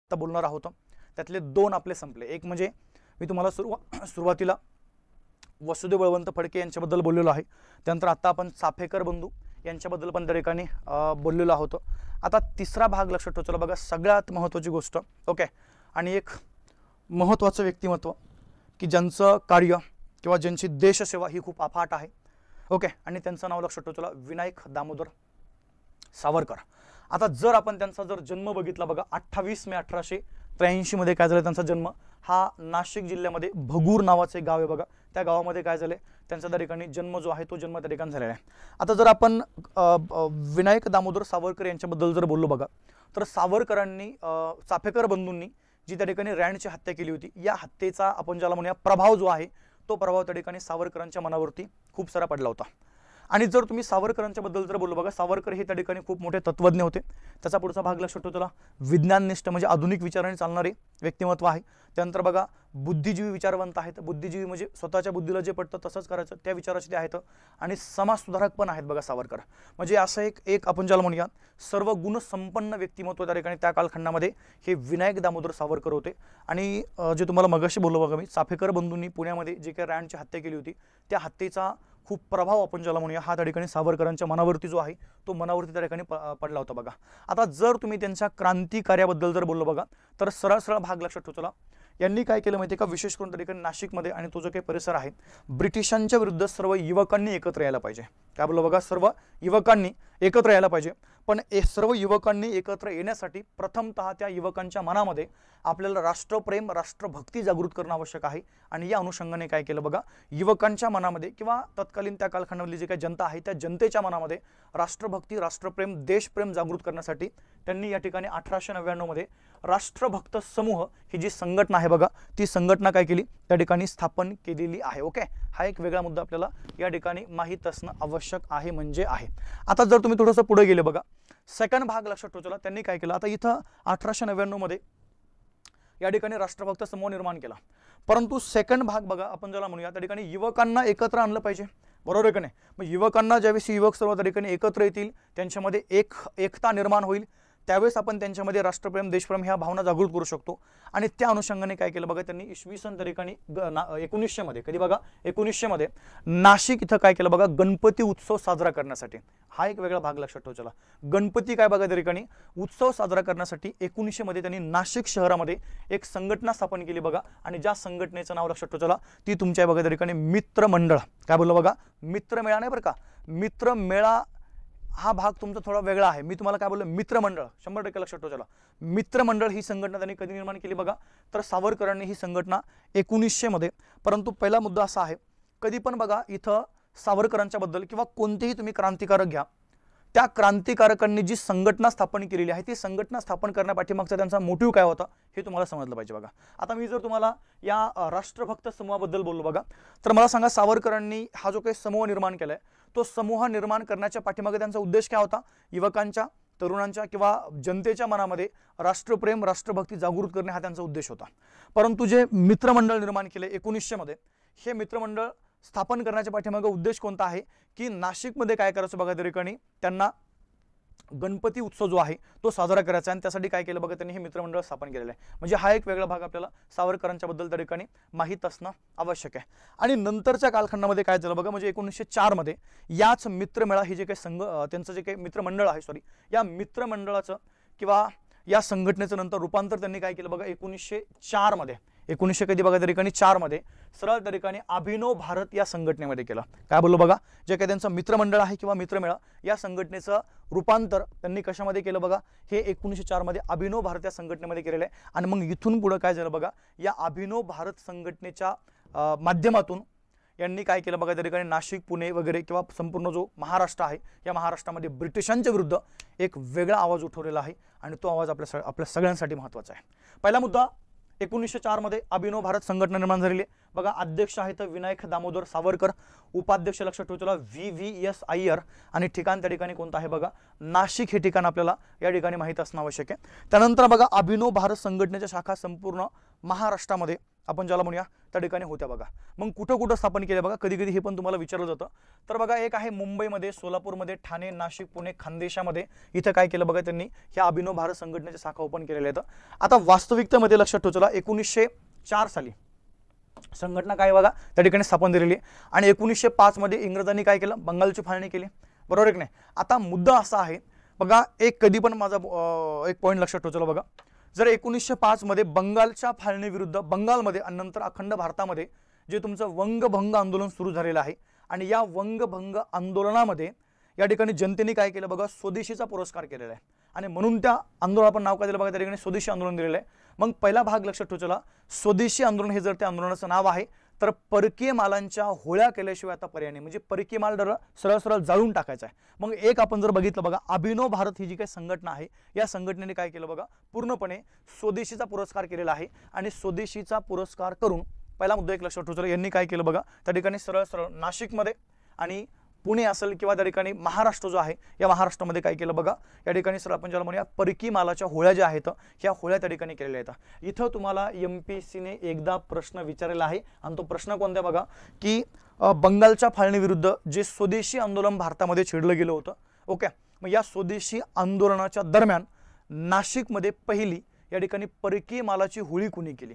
आता बोलणार आहोत त्यातले दोन आपले संपले। एक म्हणजे मी तुम्हाला सुरुवातीला वसुदेव बळवंत फडके यांच्याबद्दल बोललेलो आहे, त्यानंतर आता आपण चाफेकर बंधू यांच्याबद्दल पण त्या ठिकाणी बोललेलो आहोत। आता तिसरा भाग लक्षात ठेवा, चला बघा सगळ्यात महत्त्वाची गोष्ट ओके, आणि एक महत्त्वाचं व्यक्तिमत्व की ज्यांचं कार्य किंवा ज्यांची देशसेवा ही खूप अफाट आहे ओके, आणि त्यांचं नाव लक्षात ठेवा, चला विनायक दामोदर सावरकर। आता जर आपण त्यांचा जर जन्म बघितला बघा 28 मे 1883 मध्ये काय झालं, त्यांचा जन्म हा नाशिक जिल्ह्यामध्ये भगूर नावाचे गाव आहे बघा, त्या गावामध्ये काय झाले त्यांचा त्या ठिकाणी जन्म जो आहे तो जन्म त्या ठिकाणी झालेला आहे। आता जर आपण विनायक दामोदर सावरकर यांच्याबद्दल जर बोललो बघा, तर सावरकरांनी चाफेकर बंधूंनी जी त्या ठिकाणी रँडची हत्या केली होती, या हत्येचा आपण ज्याला म्हणूया प्रभाव जो आहे तो प्रभाव त्या ठिकाणी सावरकरांच्या मनावरती खूप सारा पडला होता। आणि जर तुम्ही सावरकरांच्या बद्दल जर बोललो बघा, सावरकर हे त्या ठिकाणी खूप मोठे तत्वज्ञ होते। त्याचा पुढचा भाग लक्षात ठेवा, त्याला विज्ञाननिष्ठ म्हणजे आधुनिक विचाराने चालणारे व्यक्तिमत्व आहे। त्यानंतर बघा बुद्धिजीवी विचारवंत आहेत, बुद्धिजीवी म्हणजे स्वतःच्या बुद्धीला जे पडतं तसंच करायचं त्या विचाराचे ते आहेत, आणि समाजसुधारक पण आहेत बघा सावरकर। म्हणजे असं एक आपण ज्याला म्हणूया सर्व गुणसंपन्न व्यक्तिमत्व त्या ठिकाणी त्या कालखंडामध्ये हे विनायक दामोदर सावरकर होते। आणि जे तुम्हाला मगाशी बोललो बघा मी, चाफेकर बंधूंनी पुण्यामध्ये जे काही रँडची हत्या केली होती, त्या हत्येचा खूप प्रभाव आपण ज्याला म्हणूया हा त्या ठिकाणी सावरकरांच्या मनावरती जो आहे तो मनावरती त्या ठिकाणी पडला होता बघा। आता जर तुम्ही त्यांच्या क्रांती कार्याबद्दल जर बोललो बघा, तर सरळ सरळ भाग लक्षात ठेवा, यांनी काय केलं माहिती आहे का, विशेष करून त्या ठिकाणी नाशिकमध्ये आणि तो जो काही परिसर आहे, ब्रिटिशांच्या विरुद्ध सर्व युवकांनी एकत्र यायला पाहिजे। काय बोललो बघा, सर्व युवकांनी एकत्र यायला पाहिजे, पण सर्व युवकांनी एकत्र येण्यासाठी प्रथमतः त्या युवकांच्या मनामध्ये आपल्याला राष्ट्रप्रेम राष्ट्रभक्ती जागृत करणं आवश्यक आहे। आणि या अनुषंगाने काय केलं बघा, युवकांच्या मनामध्ये किंवा तत्कालीन त्या कालखंडामधली जी काही जनता आहे त्या जनतेच्या मनामध्ये राष्ट्रभक्ती राष्ट्रप्रेम देशप्रेम जागृत करण्यासाठी त्यांनी या ठिकाणी 1899 मध्ये राष्ट्रभक्त समूह ही जी संघटना आहे बघा, ती संघटना काय केली त्या ठिकाणी स्थापन केलेली आहे ओके। हा एक वेगळा मुद्दा आपल्याला या ठिकाणी माहीत असणं आवश्यक आहे म्हणजे आहे। आता जर तुम्ही थोडंसं पुढे गेले बघा, सेकंड भाग लक्षात ठेवा, त्यांनी काय केलं, आता इथं 1899 मध्ये या ठिकाणी राष्ट्रभक्त समूह निर्माण केला, परंतु सेकंड भाग बघा आपण ज्याला म्हणूया त्या ठिकाणी युवकांना एकत्र आणलं पाहिजे, बरोबर आहे का नाही। मग युवकांना ज्यावेळेस युवक सर्व त्या ठिकाणी एकत्र येतील, त्यांच्यामध्ये एकता निर्माण होईल, त्यावेळेस आपण त्यांच्यामध्ये राष्ट्रप्रेम देशप्रेम ह्या भावना जागृत करू शकतो। आणि त्या अनुषंगाने काय केलं बघा, त्यांनी इसवी सन त्या ठिकाणी 1900 मध्ये कधी बघा 1900 मध्ये नाशिक इथं काय केलं बघा, गणपती उत्सव साजरा करण्यासाठी, हा एक वेगळा भाग लक्षात ठेवा, चला गणपती काय बघा त्या ठिकाणी उत्सव साजरा करण्यासाठी 1900 मध्ये त्यांनी नाशिक शहरामध्ये एक संघटना स्थापन केली बघा। आणि ज्या संघटनेचं नाव लक्षात ठेवा, चला ती तुमच्या बघा त्या ठिकाणी मित्र मंडळ, काय बोललो बघा मित्रमेळा नाही बरं का, मित्रमेळा हा भाग तुमचा थोडा वेगळा आहे, मी तुम्हाला काय बोललो मित्रमंडळ 100% लक्षात ठेवा, चला मित्रमंडळ ही संघटना त्यांनी कधी निर्माण केली बघा, तर सावरकरांनी ही संघटना 1900 मध्ये। परंतु पहिला मुद्दा असा आहे, कधी पण बघा इथं सावरकरांच्या बद्दल किंवा कोणतेही तुम्ही क्रांतिकारक घ्या, त्या क्रांतिकारकांनी जी संघटना स्थापन केलेली आहे ती संघटना स्थापन करण्यापाठीमागचा त्यांचा मोटिव्ह काय होता हे तुम्हाला समजलं पाहिजे बघा। आता मी जर तुम्हाला या राष्ट्रभक्त समूहाबद्दल बोललो बघा, तर मला सांगा सावरकरांनी हा जो काही समूह निर्माण केलाय तो समूह निर्माण करण्याच्या पाठीमागे त्यांचा उद्देश काय होता, युवकांच्या तरुणांच्या किंवा जनतेच्या मनामध्ये राष्ट्रप्रेम राष्ट्रभक्ती जागृत करणे हा त्यांचा उद्देश होता। परंतु जे मित्रमंडळ निर्माण केले 1900 मध्ये, हे मित्रमंडळ स्थापन करण्याच्या पाठीमागे उद्देश कोणता आहे की नाशिकमध्ये काय करायचं बघा, त्या ठिकाणी त्यांना गणपती उत्सव जो आहे तो साजरा करायचा, आणि त्यासाठी काय केलं बघा त्यांनी हे मित्रमंडळ स्थापन केलेलं आहे। म्हणजे हा एक वेगळा भाग आपल्याला सावरकरांच्या बद्दल त्या ठिकाणी माहीत असणं आवश्यक आहे। आणि नंतरच्या कालखंडामध्ये काय झालं बघा, म्हणजे 1904 मध्ये याच मित्रमेळा ही जे काही त्यांचं जे काही मित्रमंडळ आहे या मित्रमंडळाचं किंवा या संघटनेचं नंतर रूपांतर त्यांनी काय केलं बघा 1904 मध्ये, 1900 कधी बघा त्या ठिकाणी 4 मध्ये सरळ त्या ठिकाणी अभिनव भारत या संघटनेमध्ये केलं। काय बोललो बघा, जे काही त्यांचं मित्रमंडळ आहे किंवा मित्रमेळा या संघटनेचं रूपांतर त्यांनी कशामध्ये केलं बघा, हे 1904 मध्ये अभिनव भारत या संघटनेमध्ये केलेलं आहे। आणि मग इथून पुढे काय झालं बघा, या अभिनव भारत संघटनेच्या माध्यमातून यांनी काय केलं बघा, त्या ठिकाणी नाशिक पुणे वगैरे किंवा संपूर्ण जो महाराष्ट्र आहे या महाराष्ट्रामध्ये ब्रिटिशांच्या विरुद्ध एक वेगळा आवाज उठवलेला आहे, आणि तो आवाज आपल्या सगळ्यांसाठी महत्त्वाचा आहे। पहिला मुद्दा 1904 मध्ये अभिनव भारत संघटना निर्माण झालेली आहे बघा, अध्यक्ष आहेत विनायक दामोदर सावरकर, उपाध्यक्ष लक्षात ठेवा VVS अय्यर, आणि ठिकाण त्या ठिकाणी कोणतं आहे बघा नाशिक हे ठिकाण आपल्याला या ठिकाणी माहीत असणं आवश्यक आहे। त्यानंतर बघा अभिनव भारत संघटनेच्या शाखा संपूर्ण महाराष्ट्रामध्ये आपण ज्याला म्हणूया त्या ठिकाणी होत्या बघा. मग कुठं कुठं स्थापन केल्या बघा, कधी कधी हे पण तुम्हाला विचारलं जातं. तर बघा एक आहे मुंबईमध्ये, सोलापूरमध्ये, ठाणे, नाशिक, पुणे, खानदेशामध्ये इथं काय केलं बघा त्यांनी, ह्या अभिनव भारत संघटनेच्या शाखा ओपन केलेल्या आहेत. आता वास्तविकतेमध्ये लक्षात ठेवा, चला 1904 साली संघटना काय बघा त्या ठिकाणी स्थापन झालेली आणि 1905 मध्ये इंग्रजांनी काय केलं, बंगालची फाळणी केली, बरोबर की नाही. आता मुद्दा असा आहे बघा, एक कधी पण माझा एक पॉईंट लक्षात ठेवा, चला बघा, जर 1905 मध्ये बंगालच्या फाळणी विरुद्ध बंगालमध्ये आणि नंतर अखंड भारतामध्ये जे तुमचं वंगभंग आंदोलन सुरू झालेलं आहे आणि या वंगभंग आंदोलनामध्ये या ठिकाणी जनतेने काय केलं बघा, स्वदेशीचा पुरस्कार केलेला आहे आणि म्हणून त्या आंदोलन आपण नाव काय दिलं बघा, त्या ठिकाणी स्वदेशी आंदोलन दिलेलं आहे. मग पहिला भाग लक्षात ठेवा, चला स्वदेशी आंदोलन हे जर त्या आंदोलनाचं नाव आहे तर परकीय मालांच्या होळ्या केल्याशिवाय आता पर्याय नाही, म्हणजे परकीय माल सरळ सरळ जाळून टाकायचा आहे. मग एक आपण जर बघितलं बघा, अभिनव भारत ही जी काही संघटना आहे या संघटनेने काय केलं बघा, पूर्णपणे स्वदेशीचा पुरस्कार केलेला आहे आणि स्वदेशीचा पुरस्कार करून पहिला मुद्दा एक लक्षात ठेवा, यांनी काय केलं बघा, त्या ठिकाणी सरळ सरळ नाशिकमध्ये आणि पुणे असेल किंवा त्या ठिकाणी महाराष्ट्र जो आहे या महाराष्ट्रामध्ये काय केलं बघा, या ठिकाणी सर आपण ज्याला म्हणूया परकी मालाच्या होळ्या ज्या आहेत ह्या होळ्या त्या ठिकाणी केलेल्या आहेत. इथं तुम्हाला MPSCने एकदा प्रश्न विचारलेला आहे आणि तो प्रश्न कोणता बघा, की बंगालच्या फाळणी विरुद्ध जे स्वदेशी आंदोलन भारतामध्ये छेडलं गेलं होतं, ओके, मग या स्वदेशी आंदोलनाच्या दरम्यान नाशिकमध्ये पहिली या ठिकाणी परकीय मालाची होळी कोणी केली,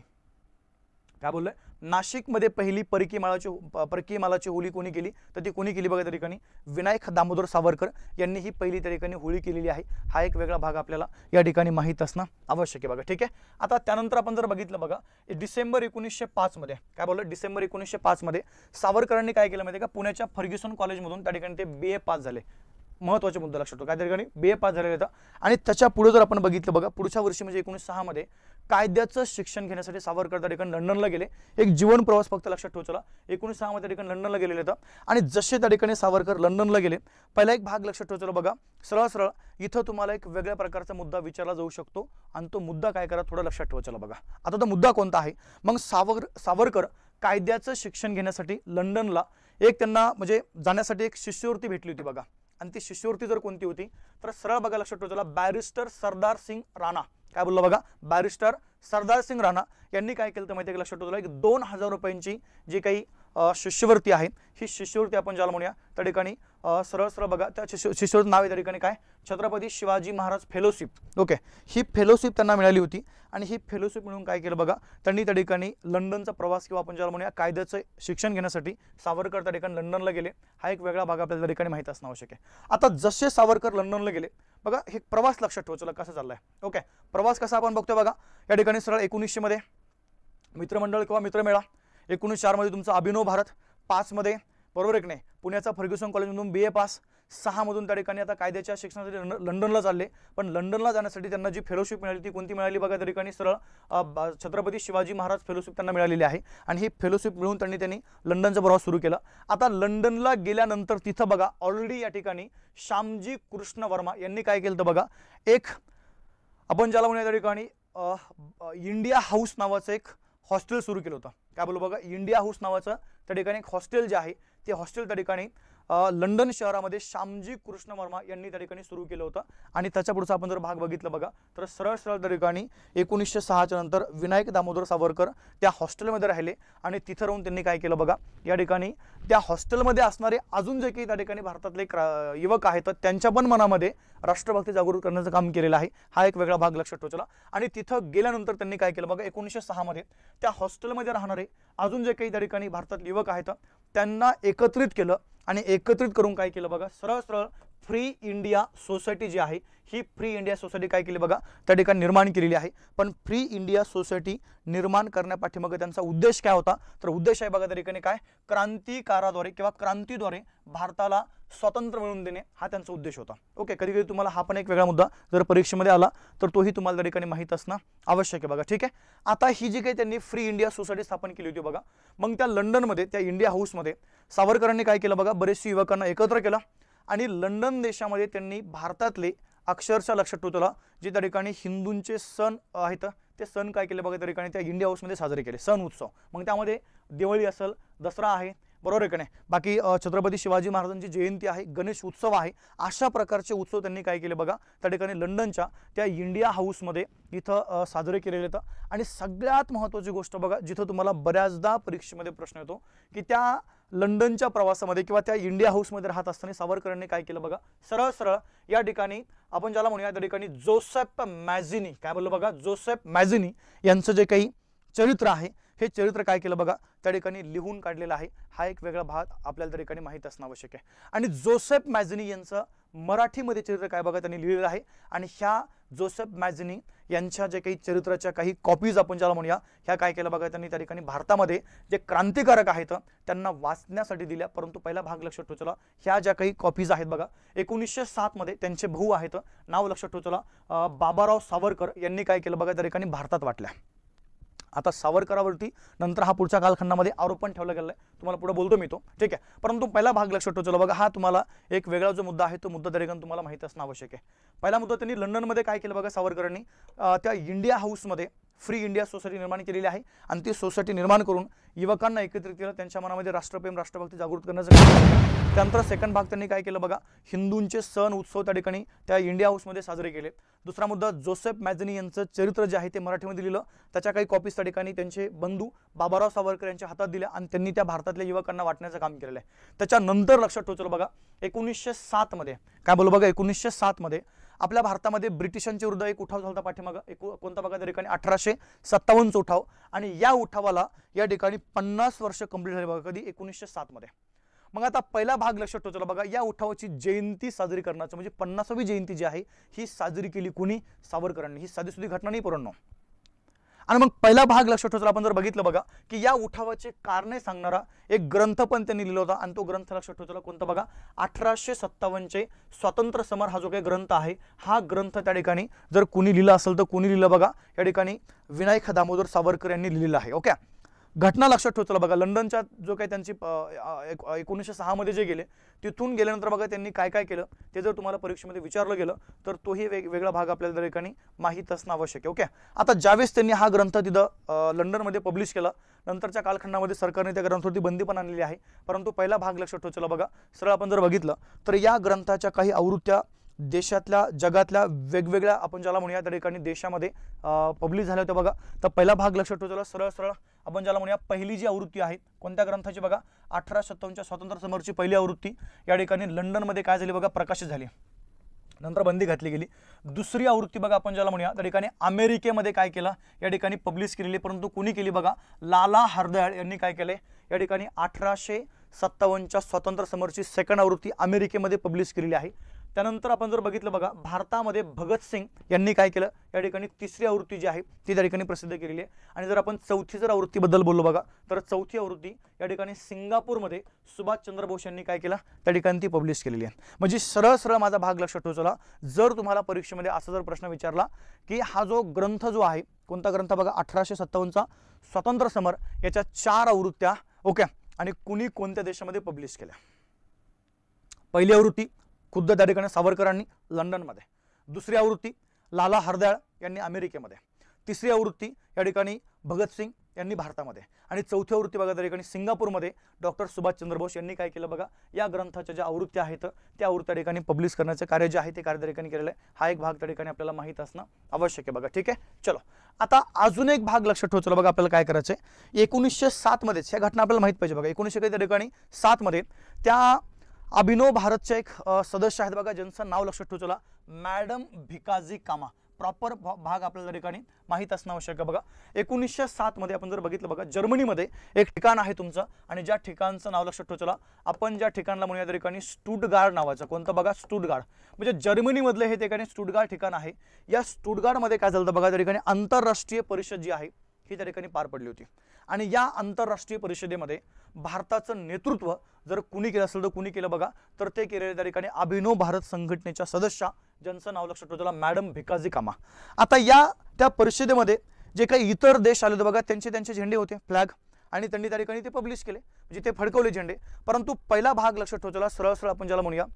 काय बोललोय, नाशिकमध्ये पहिली परकीय मालाची होळी कोणी केली, तर ती कोणी केली बघा, त्या ठिकाणी विनायक दामोदर सावरकर यांनी ही पहिली त्या ठिकाणी होळी केलेली आहे. हा एक वेगळा भाग आपल्याला या ठिकाणी माहीत असणं आवश्यक आहे बघा, ठीक आहे. आता त्यानंतर आपण जर बघितलं बघा, डिसेंबर 1905 मध्ये काय बोललं, डिसेंबर 1905 मध्ये सावरकरांनी काय केलं माहिती का, पुण्याच्या फर्ग्युसन कॉलेजमधून त्या ठिकाणी ते BA पास झाले. महत्त्वाचे मुद्दा लक्षात ठेवा, काय त्या ठिकाणी BA पास झालेले होता आणि त्याच्या पुढे जर आपण बघितलं बघा, पुढच्या वर्षी म्हणजे 1906 मध्ये कायद्याचं शिक्षण घेण्यासाठी सावरकर त्या ठिकाणी लंडनला गेले. एक जीवन प्रवास फक्त लक्षात ठेवा, चला 1906 मध्ये त्या ठिकाणी लंडनला गेलेले होता आणि जसे त्या ठिकाणी सावरकर लंडनला गेले, पहिला एक भाग लक्षात ठेवा, चला बघा, सरळ सरळ इथं तुम्हाला एक वेगळ्या प्रकारचा मुद्दा विचारला जाऊ शकतो आणि तो मुद्दा काय करा, थोडं लक्षात ठेवा, चला बघा. आता तो मुद्दा कोणता आहे, मग सावरकर कायद्याचं शिक्षण घेण्यासाठी लंडनला एक त्यांना म्हणजे जाण्यासाठी एक शिष्यवृत्ती भेटली होती बघा, आणि ती शिष्यवृत्ती जर कोणती होती तर सरळ बघा लक्षात ठेवा, चला बॅरिस्टर सरदार सिंग राणा, काय बोललं बघा, बॅरिस्टर सरदार सिंग राणा यांनी काय केलं तर माहिती आहे का, लक्षात ठेवा, एक 2000 रुपयांची जी काही शिष्यवृत्ती आहे ही शिष्यवृत्ती आपण ज्याला म्हणूया त्या ठिकाणी सरळ सरळ बघा, त्या शिष्यवृत्ती नाव आहे त्या ठिकाणी काय, छत्रपती शिवाजी महाराज फेलोशिप, ओके, ही फेलोशिप त्यांना मिळाली होती आणि ही फेलोशिप मिळून काय केलं बघा, त्यांनी त्या ठिकाणी लंडनचा प्रवास किंवा आपण ज्याला म्हणूया कायद्याचं शिक्षण घेण्यासाठी सावरकर त्या ठिकाणी लंडनला गेले. हा एक वेगळा भाग आपल्याला त्या ठिकाणी माहिती असणं आवश्यक आहे. आता जसे सावरकर लंडनला गेले बघा, हे प्रवास लक्षात ठेवा, चला कसा चाललाय, ओके, प्रवास कसा आपण बघतोय बघा, या ठिकाणी सरळ 1900 मध्ये मित्रमंडळ किंवा मित्रमेळा, 1904 मध्ये तुमचा अभिनव भारत, 5 मध्ये बरोबर आहे की नाही पुण्याचा फर्ग्युसन कॉलेजमधून BA पास, 6 मधून त्या ठिकाणी आता कायद्याच्या शिक्षणासाठी लंडनला चालले, पण लंडनला जाण्यासाठी त्यांना जी फेलोशिप मिळाली ती कोणती मिळाली बघा, त्या ठिकाणी सरळ छत्रपती शिवाजी महाराज फेलोशिप त्यांना मिळालेली आहे आणि ही फेलोशिप मिळून त्यांनी लंडनचा प्रवास सुरू केला. आता लंडनला गेल्यानंतर तिथं बघा ऑलरेडी या ठिकाणी श्यामजी कृष्ण वर्मा यांनी काय केलं तर बघा, एक आपण ज्याला म्हणूया त्या ठिकाणी इंडिया हाऊस नावाचं एक हॉस्टेल सुरू केलं होतं, काय बोलू बघा, इंडिया हाऊस नावाचं त्या ठिकाणी एक हॉस्टेल जे आहे ते हॉस्टेल त्या ठिकाणी लंडन शहरामध्ये श्यामजी कृष्ण वर्मा यांनी त्या ठिकाणी सुरू केलं होतं आणि त्याच्या पुढचा आपण जर भाग बघितला बघा तर सरळ सरळ त्या ठिकाणी 1906च्या नंतर विनायक दामोदर सावरकर त्या हॉस्टेलमध्ये राहिले आणि तिथं राहून त्यांनी काय केलं बघा, या ठिकाणी त्या हॉस्टेलमध्ये असणारे अजून जे काही त्या ठिकाणी भारतातले युवक आहेत त्यांच्या पण मनामध्ये राष्ट्रभक्ती जागृत करण्याचं काम केलेलं आहे. हा एक वेगळा भाग लक्षात ठेवा. आणि तिथं गेल्यानंतर त्यांनी काय केलं बघा, 1906 मध्ये त्या हॉस्टेलमध्ये राहणारे अजून जे काही त्या ठिकाणी भारतातले युवक आहेत त्यांना एकत्रित केलं आणि एकत्रित करून काय केलं बघा, सरळ सरळ फ्री इंडिया सोसायटी जी आहे ही फ्री इंडिया सोसायटी काय केली बघा, त्या ठिकाणी निर्माण केलेली आहे. पण फ्री इंडिया सोसायटी निर्माण करण्यापाठीमागे त्यांचा उद्देश काय होता, तर उद्देश आहे बघा त्या ठिकाणी काय, क्रांतिकाराद्वारे किंवा क्रांतीद्वारे भारताला स्वातंत्र्य मिळवून देणे हा त्यांचा उद्देश होता. ओके, कधी कधी तुम्हाला हा पण एक वेगळा मुद्दा जर परीक्षेमध्ये आला तर तोही तुम्हाला त्या ठिकाणी माहीत असणं आवश्यक आहे बघा, ठीक आहे. आता ही जी काही त्यांनी फ्री इंडिया सोसायटी स्थापन केली होती बघा, मग त्या लंडनमध्ये त्या इंडिया हाऊसमध्ये सावरकरांनी काय केलं बघा, बरेचसे युवकांना एकत्र केलं आणि लंडन देशामध्ये त्यांनी भारतातले अक्षरशः लक्षात ठेवतो जे त्या ठिकाणी हिंदूंचे सण आहेत ते सण काय केले बघा त्या ठिकाणी त्या इंडिया हाऊसमध्ये साजरे केले सण उत्सव. मग त्यामध्ये दिवाळी असेल, दसरा आहे, बरोबर आहे का नाही. बाकी छत्रपती शिवाजी महाराजांची जयंती आहे, गणेश उत्सव आहे, अशा प्रकारचे उत्सव त्यांनी काय केले बघा त्या ठिकाणी लंडनच्या त्या इंडिया हाऊसमध्ये इथं साजरे केलेले आहेत. आणि सगळ्यात महत्त्वाची गोष्ट बघा, जिथं तुम्हाला बऱ्याचदा परीक्षेमध्ये प्रश्न येतो की त्या लंडनच्या प्रवासामध्ये किंवा त्या इंडिया हाऊसमध्ये राहत असताना सावरकरांनी काय केलं बघा, सरळ सरळ या ठिकाणी आपण ज्याला म्हणूया त्या ठिकाणी जोसेफ मॅझिनी, काय बोललो बघा, जोसेफ मॅझिनी यांचं जे काही चरित्र आहे हे चरित्र काय केलं बघा त्या ठिकाणी लिहून काढलेलं आहे. हा एक वेगळा भाग आपल्याला त्या ठिकाणी माहीत असणं आवश्यक आहे. आणि जोसेफ मॅझिनी यांचं मराठीमध्ये चरित्र काय बघा त्यांनी लिहिलेलं आहे. आणि ह्या जोसेफ मॅझिनी यांच्या जे काही चरित्राच्या काही कॉपीज आपण ज्याला म्हणूया ह्या काय केलं बघा त्यांनी त्या ठिकाणी भारतामध्ये जे क्रांतिकारक आहेत त्यांना वाचण्यासाठी दिल्या. परंतु पहिला भाग लक्षात ठेवा चला, ह्या ज्या काही कॉपीज आहेत बघा 1907 मध्ये त्यांचे भाऊ आहेत, नाव लक्षात ठेवा चला, बाबाराव सावरकर यांनी काय केलं बघा त्या ठिकाणी भारतात वाटल्या. आता सावरकरावरती नंतर हा पुढच्या कालखंडामध्ये आरोप पण ठेवला गेलाय, तुम्हाला पुढे बोलतो मी तो, ठीक आहे. परंतु पहिला भाग लक्षात ठेवा चला बघा, हा तुम्हाला एक वेगळा जो मुद्दा आहे तो मुद्दा त्या ठिकाणी तुम्हाला माहिती असणं आवश्यक आहे. पहिला मुद्दा त्यांनी लंडनमध्ये काय केलं बघा सावरकरांनी, त्या इंडिया हाऊसमध्ये फ्री इंडिया सोसायटी निर्माण केलेली आहे. आणि ती सोसायटी निर्माण करून युवकांना एकत्रित केलं, त्यांच्या मनामध्ये राष्ट्रप्रेम राष्ट्रभक्ती जागृत करण्याचं काम केलं. त्यानंतर सेकंड भाग त्यांनी काय केलं बघा, हिंदूंचे सण उत्सव त्या ठिकाणी त्या इंडिया हाऊसमध्ये साजरे केले. दुसरा मुद्दा, जोसेफ मॅझिनी यांचं चरित्र जे आहे ते मराठीमध्ये लिहिलं, त्याच्या काही कॉपीज त्या ठिकाणी त्यांचे बंधू बाबाराव सावरकर यांच्या हातात दिल्या आणि त्यांनी त्या भारतातल्या युवकांना वाटण्याचं काम केलेलं आहे. त्याच्यानंतर लक्षात ठेवा बघा 1907 मध्ये काय बोलू बघा, 1907 मध्ये आपल्या भारतामध्ये ब्रिटिशांच्या विरुद्ध एक उठाव झाला पाठीमागं, कोणता बघा त्या ठिकाणी 1857 उठाव. आणि या उठावाला या ठिकाणी 50 वर्ष कंप्लीट झाली बघा, कधी 1907 मध्ये. मग आता पहिला भाग लक्षात ठेवा बघा, या उठावाची जयंती साजरी करण्याचं म्हणजे 50वी जयंती जी आहे ही साजरी केली कोणी, सावरकरांनी. ही साधीसुधी घटना नाही पोरांनो. आणि मग पहिला भाग लक्षात ठेवा आपण जर बघितलं बघा की या उठावाचे कारणे सांगणारा एक ग्रंथ पण त्यांनी लिहिला होता. आणि तो ग्रंथ लक्षात ठेवा कोणता बघा, 1857 स्वातंत्र्य समर हा जो काही ग्रंथ आहे, हा ग्रंथ त्या ठिकाणी जर कोणी लिहिला असेल तर कोणी लिहिलं बघा, या ठिकाणी विनायक दामोदर सावरकर यांनी लिहिलेलं आहे. ओके, घटना लक्षात ठेवा बघा, लंडनच्या जो काही त्यांची 1906 मध्ये जे गेले, तिथून गेल्यानंतर बघा त्यांनी काय काय केलं ते जर तुम्हाला परीक्षेमध्ये विचारलं गेलं तर तोही वेगळा भाग आपल्याला त्या ठिकाणी माहीत असणं आवश्यक आहे. ओके, आता ज्यावेळेस त्यांनी हा ग्रंथ तिथं लंडनमध्ये पब्लिश केला, नंतरच्या कालखंडामध्ये सरकारने त्या ग्रंथावरती बंदी पण आणलेली आहे. परंतु पहिला भाग लक्षात ठेवा बघा, सरळ आपण जर बघितलं तर या ग्रंथाच्या काही आवृत्त्या देशातल्या जगातल्या वेगवेगळ्या आपण ज्याला म्हणूया त्या ठिकाणी देशामध्ये पब्लिश झाल्या होत्या बघा. तर पहिला भाग लक्षात ठेवा सरळ सरळ आपण ज्याला म्हणूया पहिली जी आवृत्ती आहे कोणत्या ग्रंथाची बघा, 1857 स्वातंत्र्य समरची पहिली आवृत्ती या ठिकाणी लंडनमध्ये काय झाली बघा, प्रकाशित झाली, नंतर बंदी घातली गेली. दुसरी आवृत्ती बघा आपण ज्याला म्हणूया त्या ठिकाणी अमेरिकेमध्ये काय केलं, या ठिकाणी पब्लिश केलेली. परंतु कुणी केली बघा, लाला हरदयाळ यांनी काय केले, या ठिकाणी 1857 स्वातंत्र्य समरची सेकंड आवृत्ती अमेरिकेमध्ये पब्लिश केलेली आहे. त्यानंतर आपण जर बघितलं बघा, भारतामध्ये भगतसिंग यांनी काय केलं, या ठिकाणी तिसरी आवृत्ती जी आहे ती त्या ठिकाणी प्रसिद्ध केलेली आहे. आणि जर आपण चौथी जर आवृत्तीबद्दल बोललो बघा, तर चौथी आवृत्ती या ठिकाणी सिंगापूरमध्ये सुभाषचंद्र बोस यांनी काय केलं, त्या ठिकाणी ती पब्लिश केलेली आहे. म्हणजे सरळ सरळ माझा भाग लक्षात ठेवा, जर तुम्हाला परीक्षेमध्ये असा जर प्रश्न विचारला की हा जो ग्रंथ जो आहे कोणता ग्रंथ बघा, 1857 स्वातंत्र्य समर, याच्या 4 आवृत्त्या, ओके, आणि कुणी कोणत्या देशामध्ये पब्लिश केल्या. पहिली आवृत्ती खुद्द त्या ठिकाणी सावरकरांनी लंडनमध्ये, दुसरी आवृत्ती लाला हरदयाळ यांनी अमेरिकेमध्ये, तिसरी आवृत्ती या ठिकाणी भगतसिंग यांनी भारतामध्ये, आणि चौथी आवृत्ती बघा त्या ठिकाणी सिंगापूरमध्ये डॉक्टर सुभाषचंद्र बोस यांनी काय केलं बघा, या ग्रंथाच्या ज्या आवृत्त्या आहेत त्या आवृत्त्या ठिकाणी पब्लिश करण्याचं कार्य जे आहे ते कार्य त्या ठिकाणी केलेलं आहे. हा एक भाग त्या ठिकाणी आपल्याला माहित असणं आवश्यक आहे बघा, ठीक आहे. चलो आता अजून एक भाग लक्षात ठेवा बघा, आपल्याला काय करायचं आहे, 1907 मध्येच ह्या घटना आपल्याला माहित पाहिजे बघा. 1900 त्या ठिकाणी 7 मध्ये त्या अभिनव भारतचे एक सदस्य आहेत बघा, ज्यांचं नाव लक्षात ठेवा, मॅडम भिकाजी कामा. प्रॉपर भाग आपल्याला ठिकाणी माहीत असणं आवश्यक आहे बघा. 1907 मध्ये आपण जर बघितलं बघा, जर्मनीमध्ये एक ठिकाण आहे तुमचं, आणि ज्या ठिकाणचं नाव लक्षात ठेवा, आपण ज्या ठिकाणला म्हणूया त्या ठिकाणी स्टुटगार्ड नावाचं, कोणतं बघा, स्टुटगार्ड, म्हणजे जर्मनीमधलं हे ठिकाणी स्टुटगार्ड ठिकाण आहे. या स्टुटगार्डमध्ये काय झालं बघा, त्या ठिकाणी आंतरराष्ट्रीय परिषद जी आहे ही त्या ठिकाणी पार पडली होती. आणि या आंतरराष्ट्रीय परिषदेमध्ये भारताचं नेतृत्व जर कुणी केलं असेल तर कुणी केलं बघा, तर ते केलेले त्या ठिकाणी अभिनव भारत संघटनेच्या सदस्या, ज्यांचं नाव लक्षात ठेवा मॅडम भिकाजी कामा. आता या त्या परिषदेमध्ये जे काही इतर देश आले होते बघा, त्यांचे झेंडे होते, फ्लॅग, आणि त्यांनी त्या ठिकाणी ते पब्लिश केले, म्हणजे ते फडकवले झेंडे. परंतु पहिला भाग लक्षात ठेवा सरळ सरळ आपण ज्याला म्हणूया,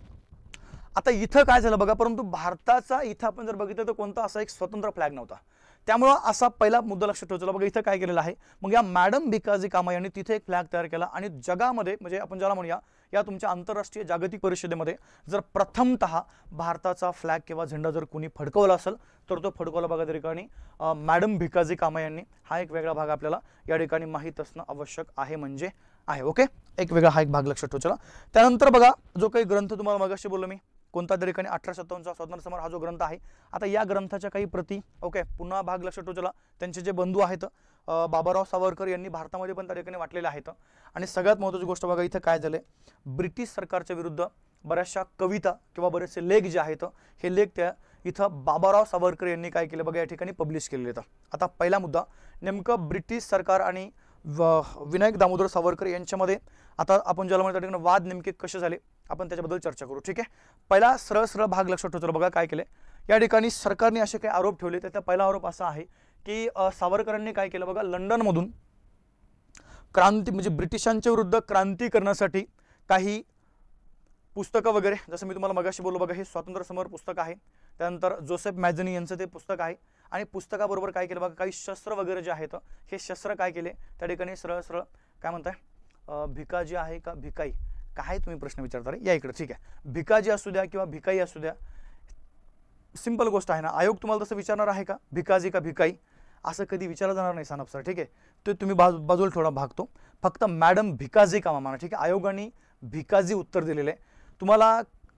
आता इथं काय झालं बघा, परंतु भारताचा इथं आपण जर बघितलं तर कोणता असा एक स्वतंत्र फ्लॅग नव्हता. त्यामुळे असा पहिला मुद्दा लक्षात ठेवायचा बघा इथं काय केलेलं आहे मग या मॅडम भिकाजी कामा यांनी तिथे एक फ्लॅग तयार केला आणि जगामध्ये म्हणजे आपण ज्याला म्हणूया या तुमच्या आंतरराष्ट्रीय जागतिक परिषदेमध्ये जर प्रथमतः भारताचा फ्लॅग किंवा झेंडा जर कोणी फडकवला असेल तर तो फडकवला बघा त्या ठिकाणी मॅडम भिकाजी कामा यांनी। हा एक वेगळा भाग आपल्याला या ठिकाणी माहीत असणं आवश्यक आहे म्हणजे आहे। ओके, एक वेगळा हा एक भाग लक्षात ठेवा। त्यानंतर बघा जो काही ग्रंथ तुम्हाला मगाशी बोललो मी कोणता त्या ठिकाणी 1857चा स्वातंत्र्य समर हा जो ग्रंथ आहे, आता या ग्रंथाच्या काही प्रती ओके पुन्हा भाग लक्षात ठेवा। त्यांचे जे बंधू आहेत बाबाराव सावरकर यांनी भारतामध्ये पण त्या ठिकाणी वाटलेले आहेत। आणि सगळ्यात महत्त्वाची गोष्ट बघा इथं काय झाले, ब्रिटिश सरकारच्या विरुद्ध बऱ्याचशा कविता किंवा बरेचसे लेख जे आहेत हे लेख त्या इथं बाबाराव सावरकर यांनी काय केले बघा या ठिकाणी पब्लिश केलेले आहेत। आता पहिला मुद्दा नेमकं ब्रिटिश सरकार आणि विनायक दामोदर सावरकर यांच्यामध्ये आता आपण ज्याला म्हणतो त्या ठिकाणी वाद नेमके कसे झाले आपण त्याच्याबद्दल चर्चा करू। ठीक आहे, पहिला सरळ सरळ भाग लक्षात ठेवतो बघा काय केले या ठिकाणी सरकारने असे काही आरोप ठेवले। त्याचा पहिला आरोप असा आहे की सावरकरांनी काय केलं बघा लंडनमधून क्रांती म्हणजे ब्रिटिशांच्या विरुद्ध क्रांती करण्यासाठी काही पुस्तकं वगैरे जसं मी तुम्हाला मगाशी बोललो बघा हे स्वातंत्र्य समर पुस्तक आहे, त्यानंतर जोसेफ मॅझनी यांचं ते पुस्तक आहे आणि पुस्तकाबरोबर काय केलं बघा काही शस्त्र वगैरे जे आहेत हे शस्त्र काय केले त्या ठिकाणी सरळ सरळ काय म्हणताय भिकाजी आहे का भिकाई काय तुम्ही प्रश्न विचारता रे या इकडे। ठीक आहे, भिकाजी असू द्या किंवा भिकाई असू द्या सिंपल गोष्ट आहे ना, आयोग तुम्हाला तसं विचारणार आहे का भिकाजी का भिकाई असं कधी विचारलं जाणार नाही सानप सर। ठीक आहे, ते तुम्ही बाजूला थोडा भागतो फक्त मॅडम भिकाजी कामा म्हणा। ठीक आहे, आयोगाने भिकाजी उत्तर दिलेले आहे। तुम्हाला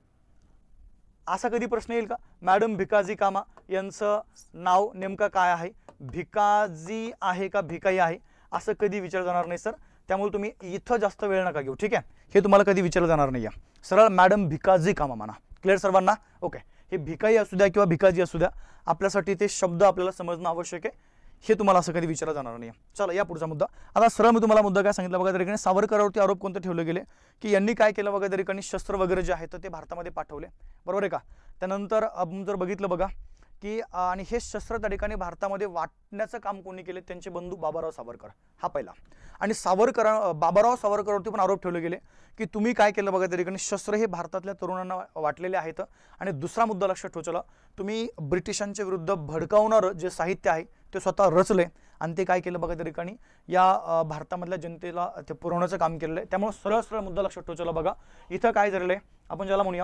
असा कधी प्रश्न येईल का मॅडम भिकाजी कामा यांचं नाव नेमकं काय आहे, भिकाजी आहे का भिकाई आहे असं कधी विचारलं जाणार नाही सर। त्यामुळे तुम्ही इथं जास्त वेळ नका घेऊ। ठीक आहे, हे तुम्हाला कधी विचारलं जाणार नाही आहे, सरळ मॅडम भिकाजी कामा म्हणा। क्लिअर सर्वांना? ओके, हे भिकाई असू द्या किंवा भिकाजी असू द्या आपल्यासाठी ते शब्द आपल्याला समजणं आवश्यक आहे, हे तुम्हाला असं कधी विचारलं जाणार नाही। चला या पुढचा मुद्दा। आता सरळ मी तुम्हाला मुद्दा काय सांगितलं बघा त्या ठिकाणी सावरकरांवरती आरोप कोणते ठेवले गेले की यांनी काय केलं बघा त्या ठिकाणी शस्त्र वगैरे जे आहेत ते भारतामध्ये पाठवले, बरोबर आहे का। त्यानंतर आपण जर बघितलं बघा की आणि हे शस्त्र त्या ठिकाणी भारतामध्ये वाटण्याचं काम कोणी केले त्यांचे बंधू बाबाराव सावरकर, हा पहिला। आणि बाबाराव सावरकरवरती पण आरोप ठेवले गेले की तुम्ही काय केलं बघा त्या ठिकाणी शस्त्र हे भारतातल्या तरुणांना वाटलेले आहेत। आणि दुसरा मुद्दा लक्षात ठेवा तुम्ही ब्रिटिशांच्या विरुद्ध भडकावणारं जे साहित्य आहे ते स्वतः रचले आणि ते काय केलं बघा त्या ठिकाणी या भारतामधल्या जनतेला ते पुरवण्याचं काम केलेलं आहे। त्यामुळे सरळ सरळ मुद्दा लक्षात ठेवा बघा इथं काय झालेलं आहे आपण ज्याला म्हणूया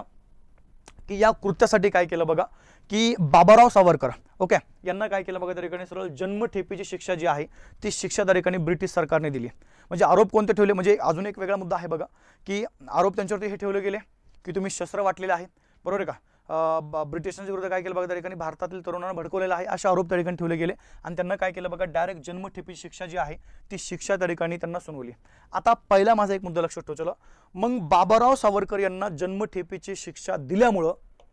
की या कृत्यासाठी काय केलं बघा की बाबाराव सावरकर ओके यांना काय केलं बघा त्या ठिकाणी सरळ जन्मठेपेची शिक्षा जी आहे ती शिक्षा त्या ठिकाणी ब्रिटिश सरकारने दिली। म्हणजे आरोप कोणते ठेवले म्हणजे अजून एक वेगळा मुद्दा आहे बघा की आरोप त्यांच्यावरती हे ठेवले गेले की तुम्ही शस्त्र वाटलेले आहे, बरोबर आहे का। ब्रिटिशांच्या विरुद्ध काय केलं बघा त्या ठिकाणी भारतातील तरुणांना भडकवलेला आहे असे आरोप त्या ठिकाणी ठेवले गेले आणि त्यांना काय केलं बघा डायरेक्ट जन्मठेपेची शिक्षा जी आहे ती शिक्षा त्या ठिकाणी त्यांना सुनावली। आता पहिला माझा एक मुद्दा लक्षात ठेवा मग बाबाराव सावरकर यांना जन्मठेपेची शिक्षा दिल्यामुळं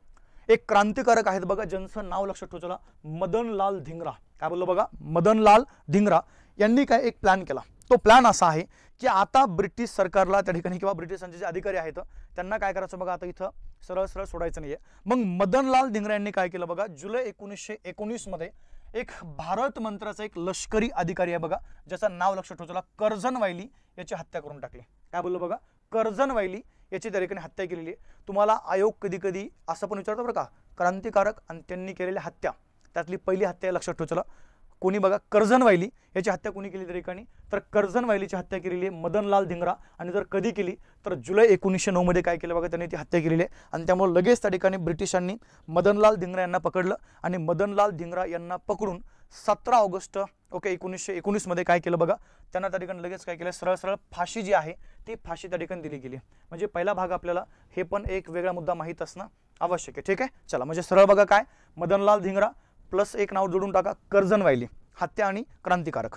एक क्रांतिकारक आहेत बघा ज्यांचं नाव लक्षात ठेवा मदनलाल धिंगरा, काय बोललो बघा मदनलाल धिंगरा यांनी काय एक प्लॅन केला। तो प्लॅन असा आहे की आता ब्रिटिश सरकारला त्या ठिकाणी किंवा ब्रिटिशांचे जे अधिकारी आहेत त्यांना काय करायचं बघा आता इथं सरळ सरळ सोडायचं नाहीये। मग मदनलाल धिंगरा यांनी काय केलं बघा जुलै 1919 मध्ये एक भारत मंत्राचा एक लष्करी अधिकारी आहे बघा ज्याचं नाव लक्षात ठेवा कर्झन वायली याची हत्या करून टाकली। काय बोललो बघा कर्झन वायली याची त्या ठिकाणी हत्या केलेली आहे। तुम्हाला आयोग कधी कधी असं पण विचारतो बरं का क्रांतिकारक आणि त्यांनी केलेल्या हत्या त्यातली पहिली हत्या लक्षात ठेवा कोणी बघा कर्झन वायली याची हत्या कोणी केली त्या ठिकाणी तर कर्झन वायलीची हत्या केलेली आहे मदनलाल धिंगरा आणि जर कधी केली तर जुलै 1909 मध्ये काय केलं बघा त्यांनी ती हत्या केलेली आहे। आणि त्यामुळे लगेच त्या ठिकाणी ब्रिटिशांनी मदनलाल धिंगरा यांना पकडलं आणि मदनलाल धिंगरा यांना पकडून 17 ऑगस्ट ओके 1919 मध्ये काय केलं बघा त्यांना त्या ठिकाणी लगेच काय केलं सरळ सरळ फाशी जी आहे ती फाशी त्या ठिकाणी दिली गेली। म्हणजे पहिला भाग आपल्याला हे पण एक वेगळा मुद्दा माहीत असणं आवश्यक आहे। ठीक आहे, चला म्हणजे सरळ बघा काय मदनलाल धिंगरा प्लस एक नाव जोडून टाका कर्झन वायली हत्या आणि क्रांतिकारक।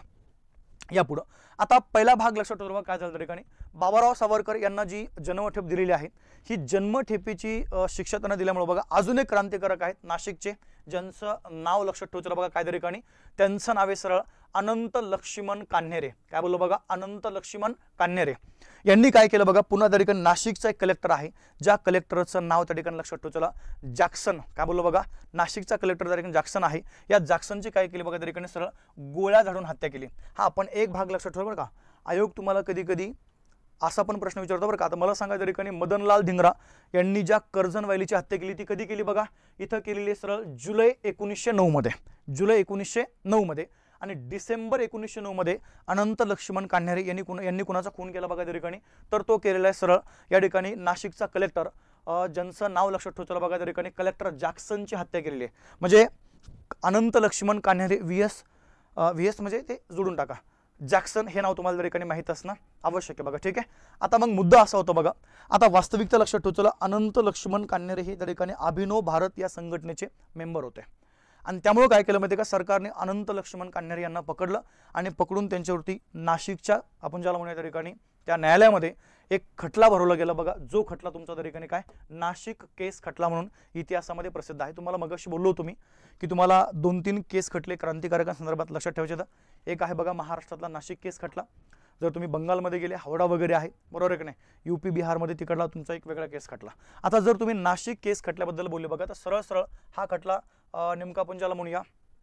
या पुढं आता पहिला भाग लक्षात ठेवा काय झालं त्या ठिकाणी बाबाराव सावरकर यांना जी जन्मठेप दिलेली आहे ही जन्मठेपेची शिक्षा त्यांना दिल्यामुळे बघा अजून एक क्रांतिकारक आहेत नाशिकचे ज्यांचं नाव लक्षात ठेवा बघा काय त्या ठिकाणी त्यांचं नाव आहे सरळ अनंत लक्ष्मण कान्हेरे। काय बोललो बघा अनंत लक्ष्मण कान्हेरे यांनी काय केलं बघा पुन्हा त्या ठिकाणी नाशिकचा एक कलेक्टर आहे ज्या कलेक्टरचं नाव त्या ठिकाणी लक्षात ठेवा जॅक्सन। काय बोललो बघा नाशिकचा कलेक्टर त्या ठिकाणी जॅक्सन आहे। या जॅक्सनची काय केली बघा त्या ठिकाणी सरळ गोळ्या झाडून हत्या केली। हा आपण एक भाग लक्षात ठेवा बरं का आयोग तुम्हाला कधी कधी असा पण प्रश्न विचारतो बरं का। आता मला सांगा त्या ठिकाणी मदनलाल धिंगरा यांनी ज्या कर्झन वायलीची हत्या केली ती कधी केली बघा इथं केलेली सरळ जुलै 1909 मध्ये जुलै 1909 मध्ये आणि डिसेंबर 1909 मध्ये अनंत लक्ष्मण कान्हेरे यांनी कुणाचा खून केला बघा त्या ठिकाणी, तर तो केलेला आहे सरळ या ठिकाणी नाशिकचा कलेक्टर, ज्यांचं नाव लक्षात ठेवतो बघा त्या ठिकाणी, कलेक्टर जॅक्सनची हत्या केलेली आहे. म्हणजे अनंत लक्ष्मण कान्हेरे व्हीएस म्हणजे ते जोडून टाका, जॅक्सन हे नाव तुम्हाला त्या ठिकाणी माहीत असणं आवश्यक आहे बघा. ठीक आहे. आता मग मुद्दा असा होता बघा, आता वास्तविकता लक्षात ठेवतो, अनंत लक्ष्मण कान्हेरे हे त्या ठिकाणी अभिनव भारत या संघटनेचे मेंबर होते आणि त्यामुळे काय केलं माहिती का, सरकारने अनंत लक्ष्मण कान्हेरे यांना पकडलं आणि पकडून त्यांच्यावरती नाशिकच्या आपण ज्याला म्हणूया त्या ठिकाणी त्या न्यायालयामध्ये एक खटला भरवला गेला बघा, जो खटला तुमचा त्या ठिकाणी काय नाशिक केस खटला म्हणून इतिहासामध्ये प्रसिद्ध आहे. तुम्हाला मगाशी बोललो होतो मी की तुम्हाला 2-3 केस खटले क्रांतिकारकांसंदर्भात लक्षात ठेवायचे आहेत. एक आहे बघा महाराष्ट्रातला नाशिक केस खटला, जर तुम्ही बंगालमध्ये गेले हावडा वगैरे आहे बरोबर आहे की नाही, यूपी बिहारमध्ये तिकडला तुमचा एक वेगळा केस खटला. आता जर तुम्ही नाशिक केस खटल्याबद्दल बोलले बघा, तर सरळ सरळ हा खटला नेमका आपण ज्याला म्हणूया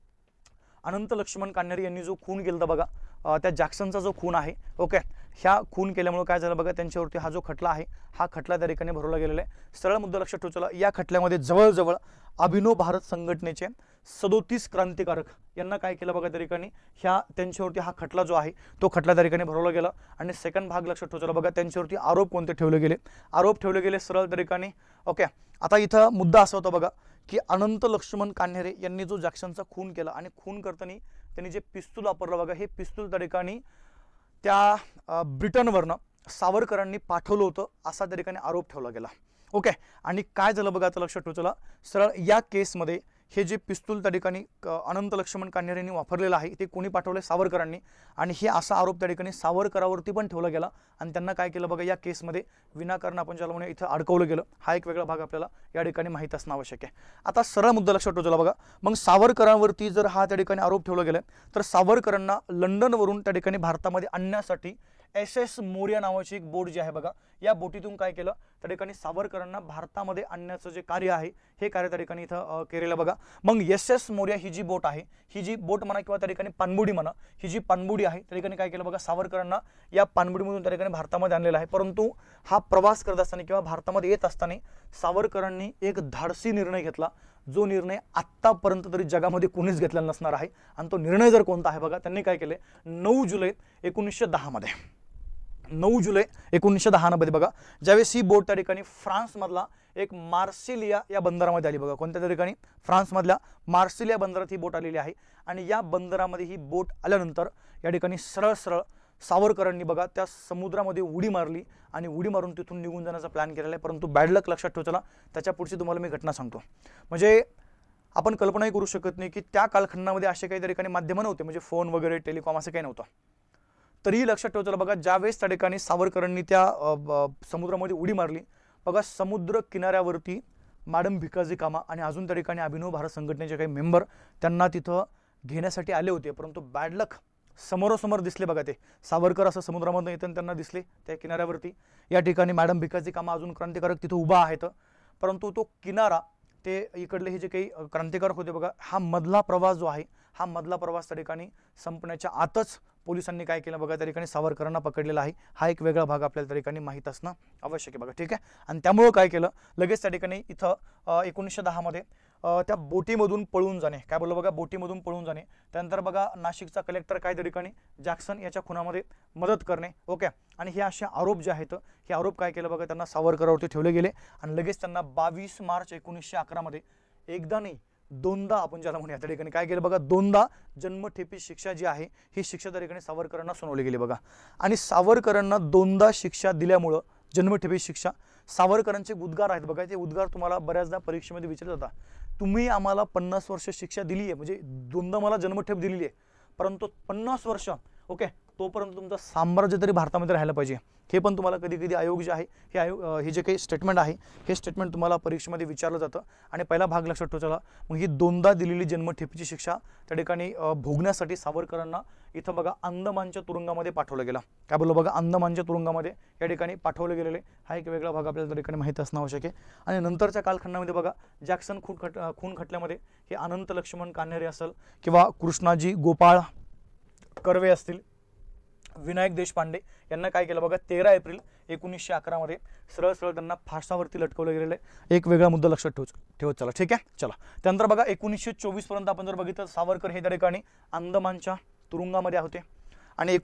अनंत लक्ष्मण कान्हेरे यांनी जो खून केला बघा, त्या जॅक्सनचा जो खून आहे, ओके, ह्या खून केल्यामुळे काय झालं बघा, त्यांच्यावरती हा जो खटला आहे हा खटला त्या ठिकाणी भरवला गेलेला आहे. सरळ मुद्दा लक्षात ठेवला, या खटल्यामध्ये जवळजवळ अभिनव भारत संघटनेचे 37 क्रांतिकारक यांना काय केलं बघा त्या ठिकाणी, त्यांच्यावरती हा खटला जो आहे तो खटला त्या ठिकाणी भरवला गेला. आणि सेकंड भाग लक्षात ठेवला बघा, त्यांच्यावरती आरोप कोणते ठेवले गेले, आरोप ठेवले गेले सरळ त्या ठिकाणी. ओके, आता इथं मुद्दा असा होता बघा की अनंत लक्ष्मण कान्हेरे यांनी जो जॅक्सनचा खून केला आणि खून करताना त्यांनी जे पिस्तूल वापरलं बघा, हे पिस्तूल त्या ठिकाणी त्या ब्रिटनवरनं सावरकरांनी पाठवलं होतं असा त्या ठिकाणी आरोप ठेवला गेला. ओके, आणि काय झालं बघा आता लक्षात ठेवलं, सरळ या केसमध्ये हे जे पिस्तूल त्या ठिकाणी अनंत लक्ष्मण कान्हेरे यांनी वापरलेलं आहे ते कोणी पाठवले, सावरकरांनी, आणि हे असा आरोप त्या ठिकाणी सावरकरावरती पण ठेवला गेला आणि त्यांना काय केलं बघा, या केसमध्ये विनाकारण आपण ज्याला म्हणूया इथं अडकवलं गेलं. हा एक वेगळा भाग आपल्याला या ठिकाणी माहीत असणं आवश्यक आहे. आता सरळ मुद्दा लक्षात ठेवला बघा, मग सावरकरांवरती जर हा त्या ठिकाणी आरोप ठेवला गेला तर सावरकरांना लंडनवरून त्या ठिकाणी भारतामध्ये आणण्यासाठी SS मोर्या नावाची एक बोट जी आहे बघा, या बोटीतून काय केलं त्या ठिकाणी सावरकरांना भारतामध्ये आणण्याचं जे कार्य आहे हे कार्य त्या ठिकाणी इथं केलेलं बघा. मग SS मोर्या ही जी बोट आहे, ही जी बोट म्हणा किंवा त्या ठिकाणी पाणबुडी म्हणा, ही जी पाणबुडी आहे त्या ठिकाणी काय केलं बघा, सावरकरांना या पाणबुडीमधून त्या ठिकाणी भारतामध्ये आणलेलं आहे. परंतु हा प्रवास करत असताना किंवा भारतामध्ये येत असताना सावरकरांनी एक धाडसी निर्णय घेतला, जो निर्णय आत्तापर्यंत तरी जगामध्ये कोणीच घेतलेला नसणार आहे. आणि तो निर्णय जर कोणता आहे बघा, त्यांनी काय केले, 9 जुलै 1910 मध्ये 9 जुलै 1910 मध्ये बघा, ज्यावेळेस ही बोट त्या ठिकाणी फ्रान्समधला एक मार्सिलिया या बंदरामध्ये आली बघा, कोणत्या ठिकाणी फ्रान्समधल्या मार्सिलिया बंदरात ही बोट आलेली आहे. आणि या बंदरामध्ये ही बोट आल्यानंतर या ठिकाणी सरळ सरळ सावरकरांनी बघा त्या समुद्रामध्ये उडी मारली आणि उडी मारून तिथून निघून जाण्याचा प्लॅन केलेला आहे. परंतु बॅड लक लक्षात ठेवला, त्याच्या पुढची तुम्हाला मी घटना सांगतो. म्हणजे आपण कल्पनाही करू शकत नाही की त्या कालखंडामध्ये असे काही ठिकाणी माध्यम नव्हते, म्हणजे फोन वगैरे टेलिकॉम असं काही नव्हतं. तरीही लक्षात ठेवलं बघा, ज्यावेळेस त्या ठिकाणी सावरकरांनी त्या समुद्रामध्ये उडी मारली बघा, समुद्र किनाऱ्यावरती मॅडम भिकाजी कामा आणि अजून त्या ठिकाणी अभिनव भारत संघटनेचे काही मेंबर त्यांना तिथं घेण्यासाठी आले होते. परंतु बॅड लक समोरासमोर दिसले बघा, ते सावरकर असं समुद्रामधून येताना त्यांना दिसले त्या किनाऱ्यावरती. या ठिकाणी मॅडम भिकाजी कामा अजून क्रांतिकारक तिथं उभा आहेत, परंतु तो किनारा ते इकडले हे जे काही क्रांतिकारक होते बघा, हा मधला प्रवास जो आहे, हा मधला प्रवास त्या ठिकाणी संपण्याच्या आतच पोलिसांनी काय केलं बघा, त्या ठिकाणी सावरकरांना पकडलेला आहे. हा एक वेगळा भाग आपल्याला त्या ठिकाणी माहीत असणं आवश्यक आहे बघा. ठीक आहे. आणि त्यामुळे काय केलं, लगेच त्या ठिकाणी इथं 1910 मध्ये त्या बोटीमधून पळून जाणे, काय बोललो बघा, बोटीमधून पळून जाणे. त्यानंतर बघा नाशिकचा कलेक्टर काय त्या ठिकाणी जॅक्सन याच्या खुनामध्ये मदत करणे. ओके, आणि हे असे आरोप जे आहेत, हे आरोप काय केलं बघा, त्यांना सावरकरावरती ठेवले गेले आणि लगेच त्यांना 22 मार्च 1911 मध्ये एकदा नाही दोनदा आपण ज्याला म्हणूया त्या ठिकाणी काय केलं बघा, दोनदा जन्मठेपी शिक्षा जी आहे ही शिक्षा त्या ठिकाणी सावरकरांना सुनावली गेली बघा. आणि सावरकरांना दोनदा शिक्षा दिल्यामुळं जन्मठेपी शिक्षा, सावरकरांचे उद्गार आहेत बघा, ते उद्गार तुम्हाला बऱ्याचदा परीक्षेमध्ये विचारले जातात. तुम्ही आम्हाला 50 वर्ष शिक्षा दिली आहे, म्हणजे दोनदा मला जन्मठेप दिलेली आहे, परंतु 50 वर्ष ओके तोपर्यंत तुमचं साम्राज्य तरी भारतामध्ये राहायला पाहिजे. हे पण तुम्हाला कधी कधी आयोग जे आहे हे जे काही स्टेटमेंट आहे हे स्टेटमेंट तुम्हाला परीक्षेमध्ये विचारलं जातं. आणि पहिला भाग लक्षात ठेवा, मग ही दोनदा दिलेली जन्मठेपीची शिक्षा त्या ठिकाणी भोगण्यासाठी सावरकरांना इथं बघा अंदमानच्या तुरुंगामध्ये पाठवलं गेलं. काय बोललो बघा, अंदमानच्या तुरुंगामध्ये या ठिकाणी पाठवले गेलेले. हा एक वेगळा भाग आपल्याला त्या ठिकाणी माहीत असणं आवश्यक आहे. आणि नंतरच्या कालखंडामध्ये बघा जॅक्सन खून खटल्यामध्ये हे अनंत लक्ष्मण कान्हेरे असेल किंवा कृष्णाजी गोपाळ कर्वे असतील, विनायक देशपांडे यांना काय केलं बघा, 13 एप्रिल 1911 मध्ये सरळ सरळ त्यांना फासावरती लटकवलं गेलेलं आहे. एक वेगळा मुद्दा लक्षात ठेवत चला, ठीक आहे. चला, त्यानंतर बघा 1924 पर्यंत आपण जर बघितलं, सावरकर हे त्या ठिकाणी अंदमानच्या तुरुंगामध्ये होते. आणि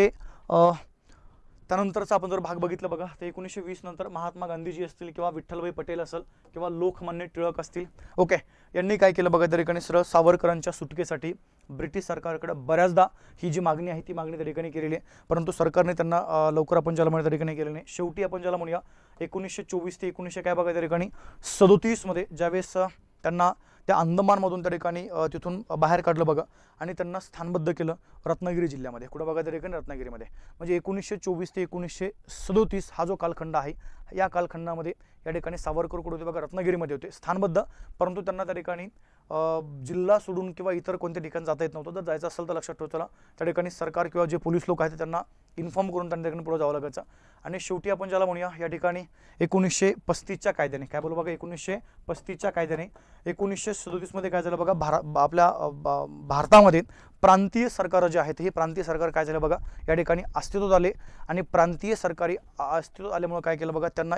त्यानंतरचा आपण जर भाग बघितला बघा, तर 1920 नंतर महात्मा गांधीजी असतील किंवा विठ्ठलभाई पटेल असेल किंवा लोकमान्य टिळक असतील, ओके, यांनी काय केलं बघा, त्या ठिकाणी सरळ सावरकरांच्या सुटकेसाठी ब्रिटिश सरकारकडे बऱ्याचदा ही जी मागणी आहे ती मागणी त्या ठिकाणी केलेली आहे, परंतु सरकारने त्यांना लवकर आपण ज्याला म्हणूया त्या ठिकाणी केलेलं नाही. शेवटी आपण ज्याला म्हणूया 1924 ते 1900 काय बघा त्या ठिकाणी 37 मध्ये ज्यावेळेस त्यांना त्या अंदमानमधून त्या ठिकाणी तिथून बाहेर काढलं बघा आणि त्यांना स्थानबद्ध केलं रत्नागिरी जिल्ह्यामध्ये. कुठं बघा त्या ठिकाणी रत्नागिरीमध्ये. म्हणजे 1924 ते 1937 हा जो कालखंड आहे, या कालखंडामध्ये या ठिकाणी सावरकर कुठे होते बघा, रत्नागिरीमध्ये होते स्थानबद्ध, परंतु त्यांना त्या ठिकाणी जिल्हा सोडून किंवा इतर कोणत्या ठिकाणी जाता येत नव्हतं. तर जायचं असेल तर लक्षात ठेवा, त्या ठिकाणी सरकार किंवा जे पोलीस लोक आहेत त्यांना इन्फॉर्म करून त्यांच्या ठिकाणी पुढे जावं लागायचं. आणि शेवटी आपण ज्याला म्हणूया या ठिकाणी 1935च्या कायद्याने काय बोलू बघा, 1935च्या कायद्याने 1937 मध्ये काय झालं बघा, आपल्या भारतामध्ये प्रांतीय सरकार जे आहेत, हे प्रांतीय सरकार काय झालं बघा, या ठिकाणी अस्तित्वात आले. आणि प्रांतीय सरकारी अस्तित्वात आल्यामुळे काय केलं बघा, त्यांना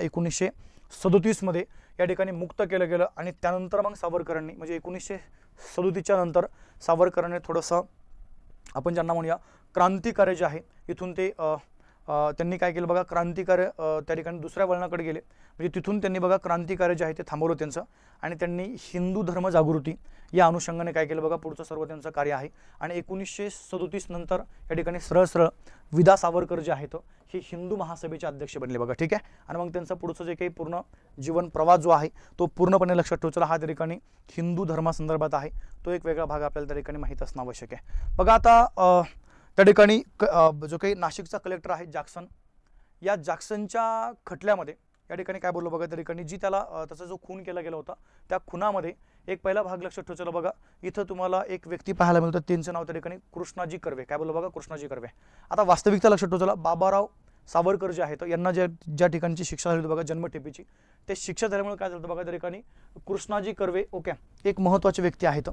1937 मध्ये या ठिकाणी मुक्त केलं गेलं. आणि त्यानंतर मग सावरकरांनी म्हणजे 1937च्या नंतर सावरकरांनी थोडंसं आपण ज्यांना म्हणूया क्रांतिकार्य जे आहे इथून ते त्यांनी काय केलं बघा, क्रांतिकार्य त्या ठिकाणी दुसऱ्या वळणाकडे गेले. म्हणजे तिथून त्यांनी बघा क्रांतिकार्य जे आहे ते थांबवलं त्यांचं. आणि त्यांनी हिंदू धर्म जागृती या अनुषंगाने काय केलं बघा, पुढचं सर्व त्यांचं कार्य आहे. आणि 1937 नंतर या ठिकाणी सरळ सरळ विदा सावरकर जे आहेत हे हिंदू महासभेचे अध्यक्ष बनले बघा, ठीक आहे. आणि मग त्यांचं पुढचं जे काही पूर्ण जीवन प्रवास जो आहे तो पूर्णपणे लक्षात ठेवला, हा त्या ठिकाणी हिंदू धर्मासंदर्भात आहे. तो एक वेगळा भाग आपल्याला त्या ठिकाणी माहीत असणं आवश्यक आहे. बघा आता त्या ठिकाणी जो काही नाशिकचा कलेक्टर आहे जॅक्सन, या जॅक्सनच्या खटल्यामध्ये या ठिकाणी काय बोललो बघा, त्या ठिकाणी जी त्याचा जो खून केला गेला होता, त्या खुनामध्ये एक पहिला भाग लक्षात ठेवला बघा, इथं तुम्हाला एक व्यक्ती पाहायला मिळतं, त्यांचं नाव त्या ठिकाणी कृष्णाजी कर्वे. काय बोललो बघा, कृष्णाजी कर्वे. आता वास्तविकता लक्षात ठेवला, बाबाराव सावरकर जे आहेत यांना ज्या ठिकाणची शिक्षा झाली होती बघा जन्मठेपेची, ते शिक्षा झाल्यामुळे काय झालं बघा, त्या ठिकाणी कृष्णाजी कर्वे ओके एक महत्त्वाचे व्यक्ती आहेत.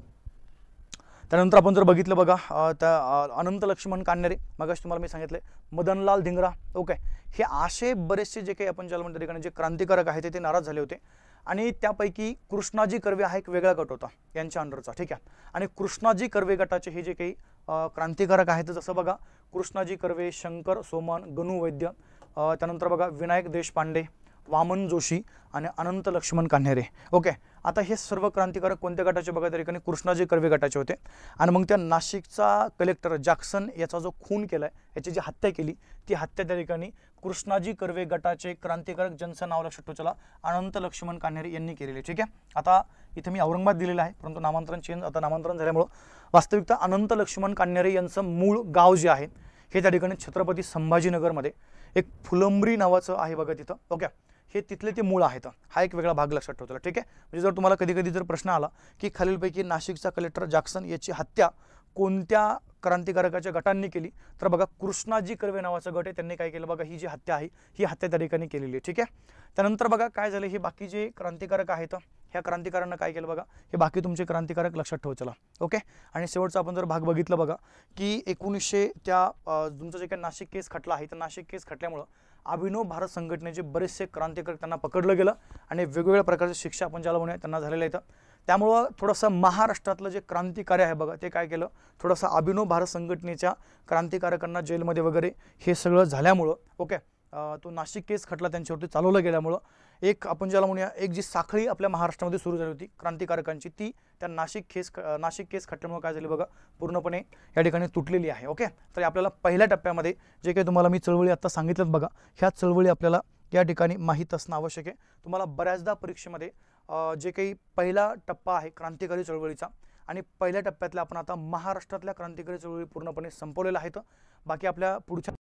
त्यानंतर आपण जर बघितलं बघा, त्या अनंत लक्ष्मण कान्हेरे, मगाशी तुम्हाला मी सांगितले, मदनलाल धिंगरा, ओके, हे असे बरेचसे जे काही आपण ज्याला म्हणतो ठिकाणी जे क्रांतिकारक आहेत ते नाराज झाले होते. आणि त्यापैकी कृष्णाजी कर्वे हा एक वेगळा गट होता यांच्या अंडरचा, ठीक आहे. आणि कृष्णाजी कर्वे गटाचे हे जे काही क्रांतिकारक आहेत, जसं बघा कृष्णाजी कर्वे, शंकर सोमन, गणू वैद्य, त्यानंतर बघा विनायक देशपांडे, वामन जोशी आणि अनंत लक्ष्मण कान्हेरे, ओके. आता हे सर्व क्रांतिकारक कोणत्या गटाचे बघा, त्या ठिकाणी कृष्णाजी कर्वे गटाचे होते. आणि मग त्या नाशिकचा कलेक्टर जॅक्सन याचा जो खून केलाय, याची जी हत्या केली, ती हत्या त्या ठिकाणी कृष्णाजी कर्वे गटाचे क्रांतिकारक ज्यांचं नाव लक्षात ठेवा अनंत लक्ष्मण कान्हेरे यांनी केलेले, ठीक आहे. आता इथे मी औरंगाबाद दिलेलं आहे, परंतु नामांतरण झाल्यामुळं वास्तविकता अनंत लक्ष्मण कान्हेरे यांचं मूळ गाव जे आहे हे त्या ठिकाणी छत्रपती संभाजीनगरमध्ये एक फुलंब्री नावाचं आहे बघा तिथं, ओके. हे तिथले ते मूळ आहेत. हा एक वेगळा भाग लक्षात ठेवला, ठीक आहे. म्हणजे जर तुम्हाला कधी कधी जर प्रश्न आला की खालीलपैकी नाशिकचा कलेक्टर जॅक्सन याची हत्या कोणत्या क्रांतिकारकाच्या गटांनी केली, तर बघा कृष्णाजी कर्वे नावाचा गट आहे, त्यांनी काय केलं बघा, ही जी हत्या आहे ही हत्या त्या ठिकाणी केलेली आहे, ठीक आहे. त्यानंतर बघा काय झालं, हे बाकी जे क्रांतिकारक आहेत ह्या क्रांतिकारांना काय केलं बघा, हे बाकी तुमचे क्रांतिकारक लक्षात ठेवा, ओके. आणि शेवटचा आपण जर भाग बघितलं बघा की 1900 त्या तुमचं जे काही नाशिक केस खटला आहे, तर नाशिक केस खटल्यामुळं अभिनव भारत संघटनेचे बरेचसे क्रांतिकारक त्यांना पकडलं गेलं आणि वेगवेगळ्या प्रकारची शिक्षा आपण ज्याला म्हणूया त्यांना झालेलं आहे. त्यामुळं थोडंसं महाराष्ट्रातलं जे क्रांतिकार्य आहे बघा, ते काय केलं, थोडंसं अभिनव भारत संघटनेच्या क्रांतिकारकांना जेलमध्ये वगैरे हे सगळं झाल्यामुळं, ओके, तो नाशिक केस खटला त्यांच्यावरती चालवलं गेल्यामुळं एक आपण ज्याला म्हणूया एक जी साखळी आपल्या महाराष्ट्रामध्ये सुरू झाली होती क्रांतिकारकांची, ती त्या नाशिक केस खटल्यामुळे काय झाली बघा, पूर्णपणे या ठिकाणी तुटलेली आहे, ओके. तर आपल्याला पहिल्या टप्प्यामध्ये जे काही तुम्हाला मी चळवळी आता सांगितलं बघा, ह्या चळवळी आपल्याला या ठिकाणी माहीत असणं आवश्यक आहे. तुम्हाला बऱ्याचदा परीक्षेमध्ये जे काही पहिला टप्पा आहे क्रांतिकारी चळवळीचा आणि पहिल्या टप्प्यातल्या आपण आता महाराष्ट्रातल्या क्रांतिकारी चळवळी पूर्णपणे संपवलेल्या आहेत. बाकी आपल्या पुढच्या